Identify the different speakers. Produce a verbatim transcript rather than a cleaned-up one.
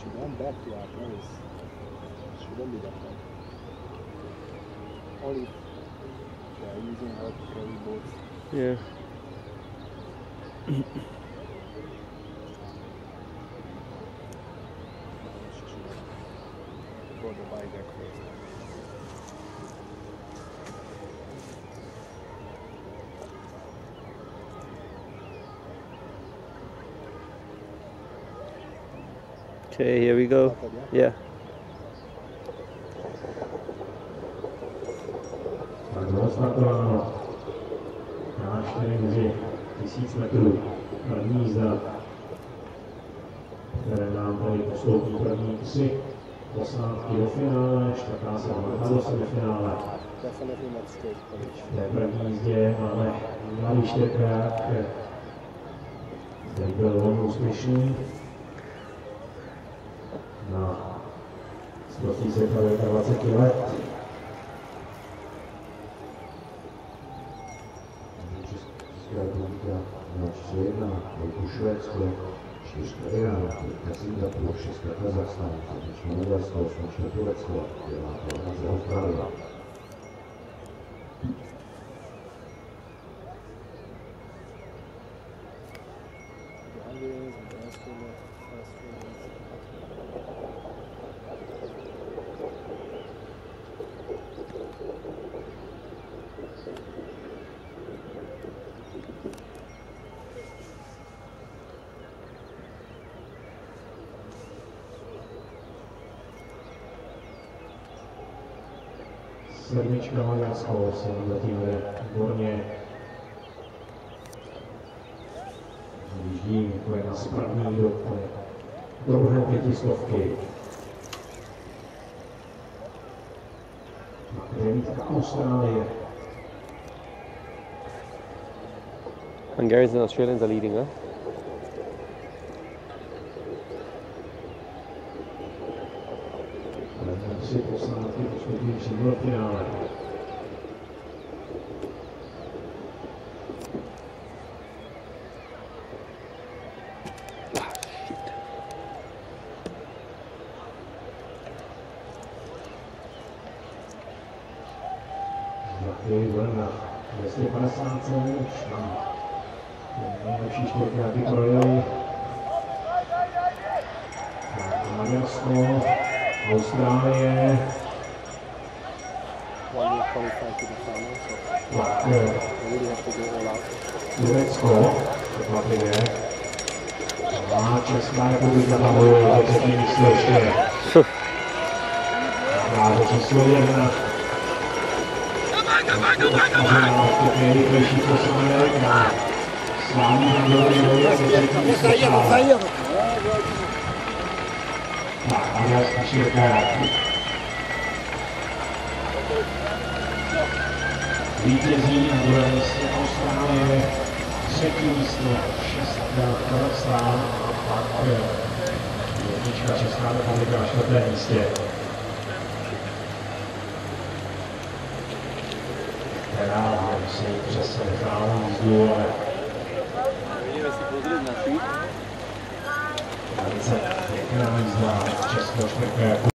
Speaker 1: she went back to our place. Shouldn't be that bad. Only if they are using her to carry boats.
Speaker 2: Yeah.
Speaker 1: She should go the bike back first.
Speaker 2: Okay, here we go. Yeah.
Speaker 3: Tak bylo startováno na čtyři tisíc metrů. První jízda, které nám tady postoupí první tři posádky do finále, čtvrtá se vrhá do semifinále. V té první jízdě máme mladý čtyřkrát, který byl velmi úspěšný. Na mistrovství světa dvacet let. Česká republika na čtyři jedna, Velkou Švédsko, čtyři Irán, pět Singapur, šest Kazachstán, sedm Maďarsko, osm Turecko, devět Austrálie. Sedmička Maďarsko se zatím jde výborně. Vyjíždím, jako je na spravní do druhé pětistovky. Devítka Austrálie.
Speaker 2: Hungarians and Australians are leading, huh?
Speaker 3: Tři posádky postupují přímo do finále. Zlatý byl na dvě padesát už tam nejlepší čtyřikrát projeli. Maďarsko, Austrálie, pak Turecko, překvapivě, a Česká republika nabojuje do třetí místo ještě. Hráře číslo jedna. Nejrychlejší posádek a slávný nabojuje do třetí místo. Tak, maďarská čtyřka. Vítězí na druhém místě Austrálie, třetí místo šestá Kazachstán a pak jednička Česká republika na čtvrtém místě. Která si přesně nechala jízdu, ale velice pěkná jízda Českého čtvrtého.